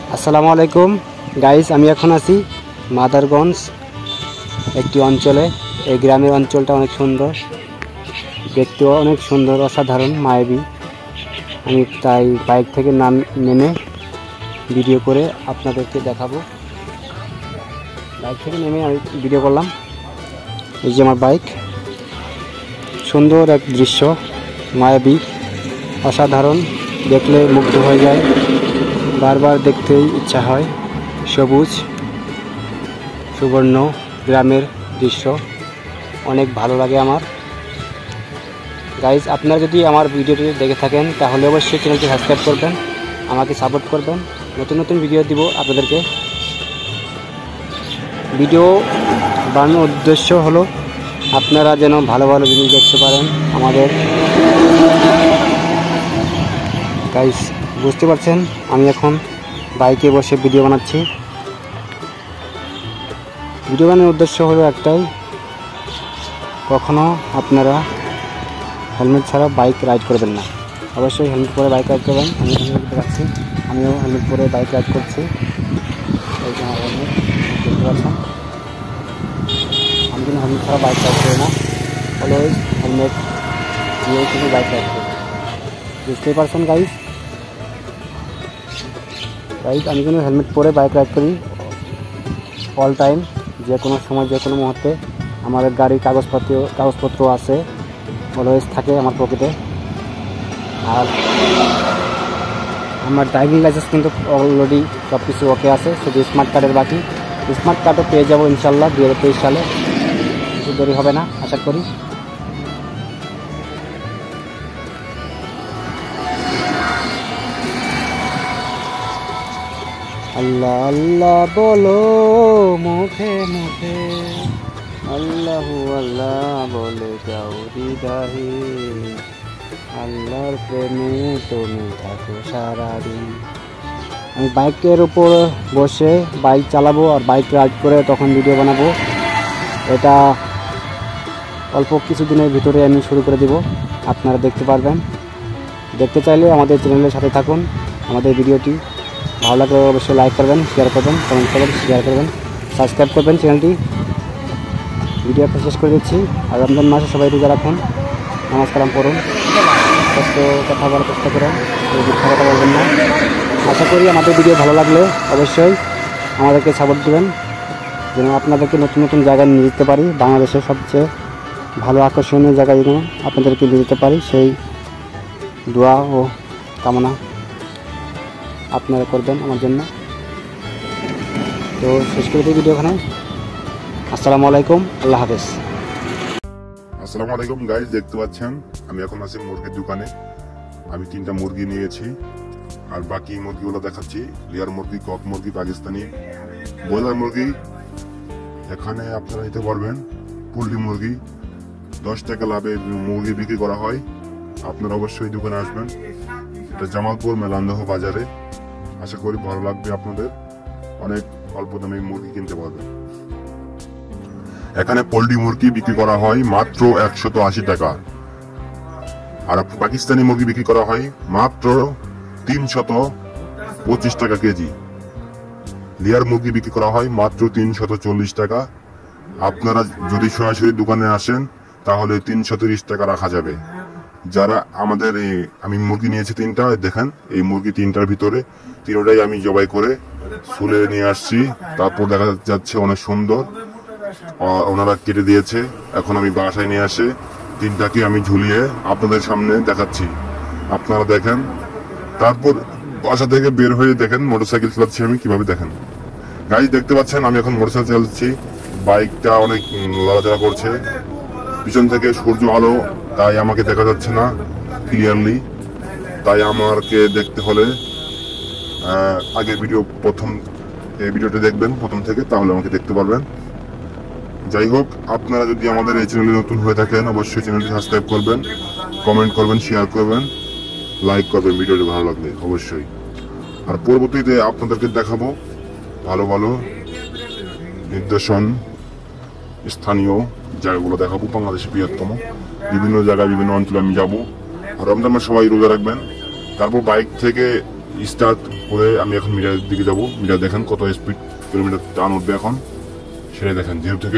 আসসালামু আলাইকুম গাইস, আমি এখন আছি মাদারগঞ্জ একটি অঞ্চলে। এই গ্রামের অঞ্চলটা অনেক সুন্দর, দেখতেও অনেক সুন্দর, অসাধারণ, মায়াবী। আমি তাই বাইক থেকে নেমে ভিডিও করে আপনাদেরকে দেখাবো। বাইক থেকে নেমে আমি ভিডিও করলাম। এই যে আমার বাইক, সুন্দর এক দৃশ্য, মায়াবী, অসাধারণ, দেখলে মুগ্ধ হয়ে যায়, বারবার দেখতেই ইচ্ছা হয়। সবুজ সুবর্ণ গ্রামের দৃশ্য অনেক ভালো লাগে আমার। গাইজ, আপনারা যদি আমার ভিডিওটি দেখে থাকেন তাহলে অবশ্যই চ্যানেলটি সাবস্ক্রাইব করবেন, আমাকে সাপোর্ট করবেন। নতুন নতুন ভিডিও দিব আপনাদেরকে। ভিডিও বানানোর উদ্দেশ্য হলো আপনারা যেন ভালো ভালো জিনিস দেখতে পারেন আমাদের। গাইজ, বুঝতে পারছেন আমি এখন বাইকে বসে ভিডিও বানাচ্ছি। ভিডিও বানানোর উদ্দেশ্য হলো একটাই, কখনো আপনারা হেলমেট ছাড়া বাইক রাইড করবেন না। অবশ্যই হেলমেট পরে বাইক রাইড করবেন। আমি হেলমেট দেখাচ্ছি, আমিও হেলমেট পরে বাইক রাইড করছি। এই যে আমার হেলমেট দেখতে পাচ্ছেন। আমি কিন্তু হেলমেট ছাড়া বাইক রাইড করি না, অলওয়েজ হেলমেট দিয়ে কিন্তু বাইক রাইড করি। বুঝতেই পারছেন গাইজ। আমি কিন্তু হেলমেট পরে বাইক রাইড করি অল টাইম, যে কোনো সময়, যে কোনো মুহূর্তে। আমাদের গাড়ির কাগজপত্র আছে, অলওয়েজ থাকে আমার পকেটে। আর আমার ড্রাইভিং লাইসেন্স কিন্তু অলরেডি সব কিছু ওকে আছে, শুধু স্মার্ট কার্ডের বাকি। স্মার্ট কার্ডও পেয়ে যাবো ইনশাল্লাহ 2023 সালে, কিছু দেরি হবে না আশা করি। আল্লাহ আল্লাহ বলো মুখে মুখে, আল্লাহু আল্লাহ বলে যাও হৃদয়ে, আল্লাহর প্রেমে তুমি থাকো সারাদিন। আমি বাইকের উপর বসে বাইক চালাবো আর বাইক রাইড করে তখন ভিডিও বানাবো। এটা অল্প কিছুদিনের ভিতরে আমি শুরু করে দিব, আপনারা দেখতে পারবেন। দেখতে চাইলে আমাদের চ্যানেলের সাথে থাকুন। আমাদের ভিডিওটি ভালো লাগলে অবশ্যই লাইক করবেন, শেয়ার করবেন, কমেন্ট করবেন, শেয়ার করবেন, সাবস্ক্রাইব করবেন চ্যানেলটি। ভিডিও শেষ করে দিচ্ছি। আর রমজান মাসে সবাই রোজা রাখুন, নামাজ কালাম পড়ুন, কষ্ট কথা বলার চেষ্টা করেন, মিথ্যা কথা বলবেন না। আশা করি আমাদের ভিডিও ভালো লাগলে অবশ্যই আমাদেরকে সাপোর্ট দেবেন, যেন আপনাদেরকে নতুন নতুন জায়গায় নিয়ে যেতে পারি। বাংলাদেশের সবচেয়ে ভালো আকর্ষণীয় জায়গায় যেন আপনাদেরকে নিয়ে যেতে পারি, সেই দোয়া ও কামনা আপনারা করবেন আমার জন্য। তো শেষ করে দিই ভিডিও এখানে। আসসালামু আলাইকুম, আল্লাহ হাফেজ। আসসালামু আলাইকুম গাইস, দেখতে পাচ্ছেন আমি এখন আছি মুরগির দোকানে। আমি 3টা মুরগি নিয়েছি, আর বাকি মুরগিগুলো দেখাচ্ছি। লেয়ার মুরগি, কক মুরগি, পাকিস্তানি, ব্রয়লার মুরগি। এখানে আপনারা নিতে পারবেন পোল্ট্রি মুরগি। 10 টাকা লাভে মুরগি বিক্রি করা হয়। আপনারা অবশ্যই দোকানে আসবেন। এটা জামালপুর মেলান্দহ বাজারে। আশা করি ভালো লাগবে আপনাদের, অনেক অল্প দামে মুরগি কিনতে পারবেন। এখানে পোল্ট্রি মুরগি বিক্রি করা হয় মাত্র 180 টাকা, আর পাকিস্তানি মুরগি বিক্রি করা হয় মাত্র 325 টাকা কেজি। লেয়ার মুরগি বিক্রি করা হয় মাত্র 340 টাকা। আপনারা যদি সরাসরি দোকানে আসেন তাহলে 330 টাকা রাখা যাবে। যারা আমাদের আমি মুরগি নিয়েছি 3টা, দেখেন এই মুরগি 3টার ভিতরে 3টাই আমি জবাই করে শুলে নিয়ে আসছি। তারপর দেখা যাচ্ছে অনেক সুন্দর, ওনারা কেটে দিয়েছে। এখন আমি বাসায় নিয়ে আসে 3টাকে আমি ঝুলিয়ে আপনাদের সামনে দেখাচ্ছি, আপনারা দেখেন। তারপর বাসা থেকে বের হয়ে দেখেন মোটরসাইকেল চালাচ্ছি আমি কিভাবে, দেখেন গাইজ। দেখতে পাচ্ছেন আমি এখন মোটরসাইকেল চালাচ্ছি, বাইকটা অনেক লড়াচড়া করছে। পিছন থেকে সূর্য আলো, তাই আমাকে দেখা যাচ্ছে না ক্লিয়ারলি। তাই আমাকে দেখতে হলে আগের ভিডিওটা দেখবেন প্রথম থেকে, তাহলে আমাকে দেখতে পারবেন। যাই হোক, আপনারা যদি আমাদের এই চ্যানেলে নতুন হয়ে থাকেন অবশ্যই চ্যানেলটি সাবস্ক্রাইব করবেন, কমেন্ট করবেন, শেয়ার করবেন, লাইক করবেন ভিডিওটি ভালো লাগলে অবশ্যই। আর পরবর্তীতে আপনাদেরকে দেখাবো ভালো ভালো নির্দেশন, স্থানীয় জায়গাগুলো দেখাবো। বাংলাদেশের বৃহত্তম বিভিন্ন জায়গায়, বিভিন্ন অঞ্চলে আমি যাবো। আর রমজান মাসে সবাই রোজা রাখবেন। তারপর বাইক থেকে স্টার্ট করে আমি এখন মিটারের দিকে যাব। মিটার দেখেন কত স্পিড কিলোমিটার টান উঠবে এখন, সেটাই দেখেন।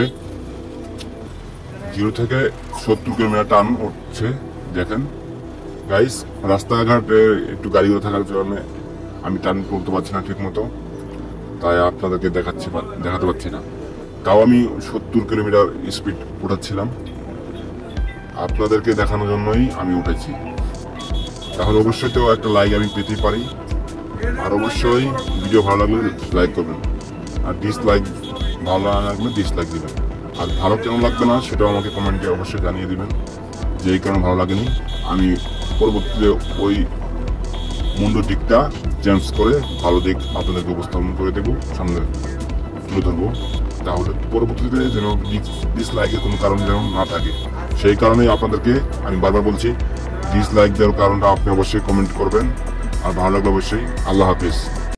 0 থেকে 70 কিলোমিটার টান উঠছে দেখেন গাইস। রাস্তাঘাটে একটু গাড়িগুলো থাকার কারণে আমি টান করতে পারছি না ঠিক মতো, তাই আপনাদেরকে দেখাতে পারছি না। তাও আমি 70 কিলোমিটার স্পিড উঠাচ্ছিলাম, আপনাদেরকে দেখানোর জন্যই আমি উঠেছি। তাহলে অবশ্যই তো একটা লাইক আমি পেতেই পারি, আর অবশ্যই ভিডিও ভালো লাগলে লাইক করবেন, আর ডিসলাইক ভালো না লাগলে ডিসলাইক দিবেন। আর ভালো কেন লাগবে না সেটাও আমাকে কমেন্টে অবশ্যই জানিয়ে দিবেন যে এই কারণে ভালো লাগেনি। আমি পরবর্তীতে ওই মন্দ দিকটা চেঞ্জ করে ভালো দিক আপনাদেরকে উপস্থাপন করে দেবো, সামনে তুলে ধরবো। তাহলে পরবর্তীতে যেন ডিসলাইকের কোনো কারণ যেন না থাকে, সেই কারণেই আপনাদেরকে আমি বারবার বলছি ডিসলাইক দেওয়ার কারণটা আপনি অবশ্যই কমেন্ট করবেন। আর ভালো লাগলে অবশ্যই। আল্লাহ হাফিজ।